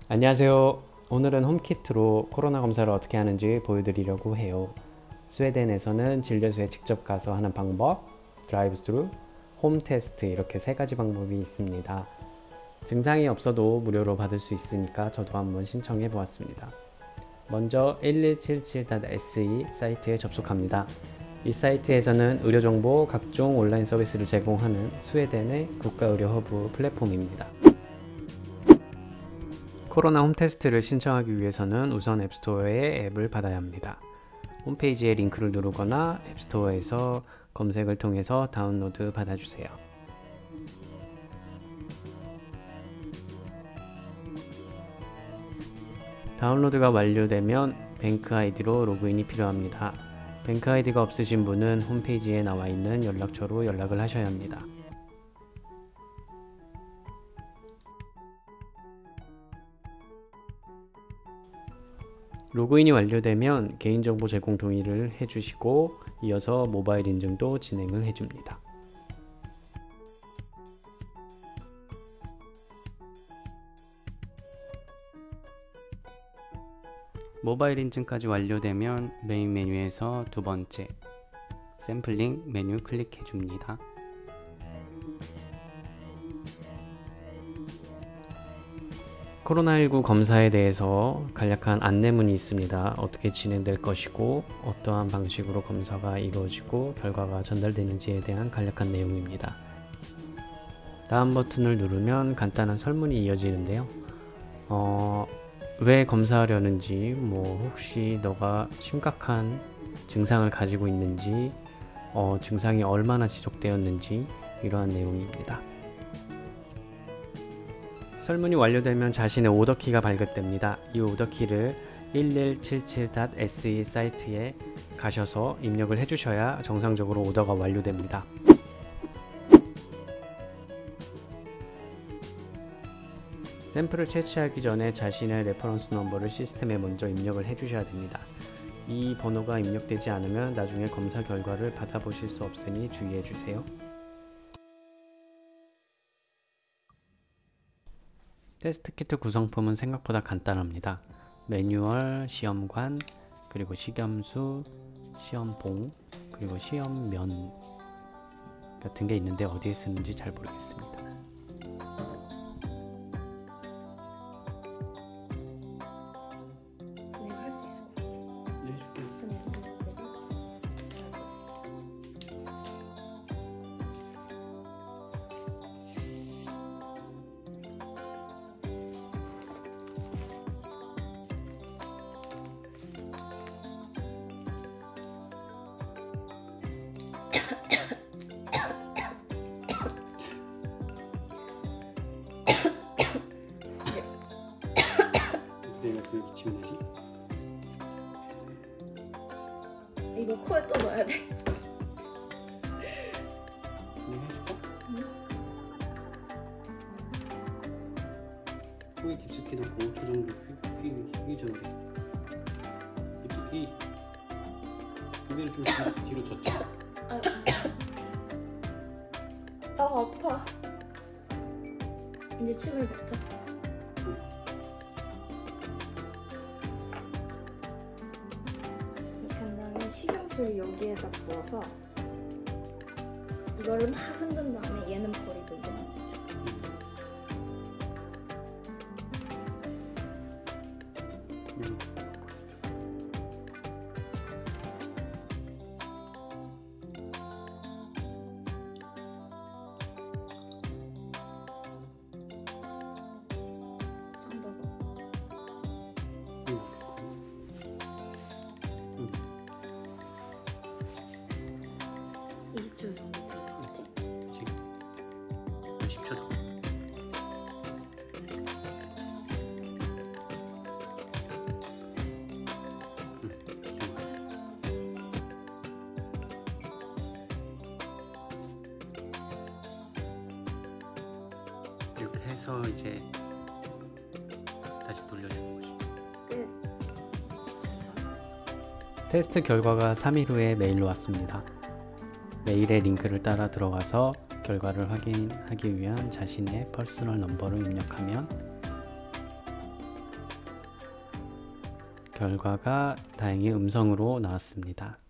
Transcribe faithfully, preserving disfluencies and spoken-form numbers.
안녕하세요. 오늘은 홈키트로 코로나 검사를 어떻게 하는지 보여드리려고 해요. 스웨덴에서는 진료소에 직접 가서 하는 방법, 드라이브 스루, 홈 테스트 이렇게 세 가지 방법이 있습니다. 증상이 없어도 무료로 받을 수 있으니까 저도 한번 신청해 보았습니다. 먼저 일일칠칠 닷 에스이 사이트에 접속합니다. 이 사이트에서는 의료정보, 각종 온라인 서비스를 제공하는 스웨덴의 국가의료 허브 플랫폼입니다. 코로나 홈테스트를 신청하기 위해서는 우선 앱스토어에 앱을 받아야 합니다. 홈페이지에 링크를 누르거나 앱스토어에서 검색을 통해서 다운로드 받아주세요. 다운로드가 완료되면 뱅크 아이디로 로그인이 필요합니다. 뱅크 아이디가 없으신 분은 홈페이지에 나와 있는 연락처로 연락을 하셔야 합니다. 로그인이 완료되면 개인정보 제공 동의를 해주시고 이어서 모바일 인증도 진행을 해줍니다. 모바일 인증까지 완료되면 메인 메뉴에서 두 번째 샘플링 메뉴 클릭해 줍니다. 코로나십구 검사에 대해서 간략한 안내문이 있습니다. 어떻게 진행될 것이고 어떠한 방식으로 검사가 이루어지고 결과가 전달되는지에 대한 간략한 내용입니다. 다음 버튼을 누르면 간단한 설문이 이어지는데요. 어, 왜 검사하려는지, 뭐 혹시 너가 심각한 증상을 가지고 있는지, 어, 증상이 얼마나 지속되었는지 이러한 내용입니다. 설문이 완료되면 자신의 오더키가 발급됩니다. 이 오더키를 일일칠칠 닷 에스이 사이트에 가셔서 입력을 해주셔야 정상적으로 오더가 완료됩니다. 샘플을 채취하기 전에 자신의 레퍼런스 넘버를 시스템에 먼저 입력을 해주셔야 됩니다. 이 번호가 입력되지 않으면 나중에 검사 결과를 받아보실 수 없으니 주의해주세요. 테스트 키트 구성품은 생각보다 간단합니다. 매뉴얼, 시험관, 그리고 식염수, 시험봉, 그리고 시험면 같은 게 있는데 어디에 쓰는지 잘 모르겠습니다. 내가 그 기침 내지? 이거 코에 또 넣어야 돼. 이거 해줄까? 응. 코에 깊숙이 넣고 오 초 정도 휘, 휘, 휘줘야 돼. 깊숙이 고개를 좀 뒤로, 뒤로 젖혀. 아, 아 아파. 이제 침을 뱉어. 식염수를 여기에다 부어서 이거를 막 흔든 다음에 얘는 버리고 이거 만들죠. 음. 이십 초 정도 될 것 같아. 지금 십 초 정도. 이렇게 해서 이제 다시 돌려주는 거지. 끝. 테스트 결과가 삼 일 후에 메일로 왔습니다. 메일의 링크를 따라 들어가서 결과를 확인하기 위한 자신의 퍼스널 넘버를 입력하면 결과가 다행히 음성으로 나왔습니다.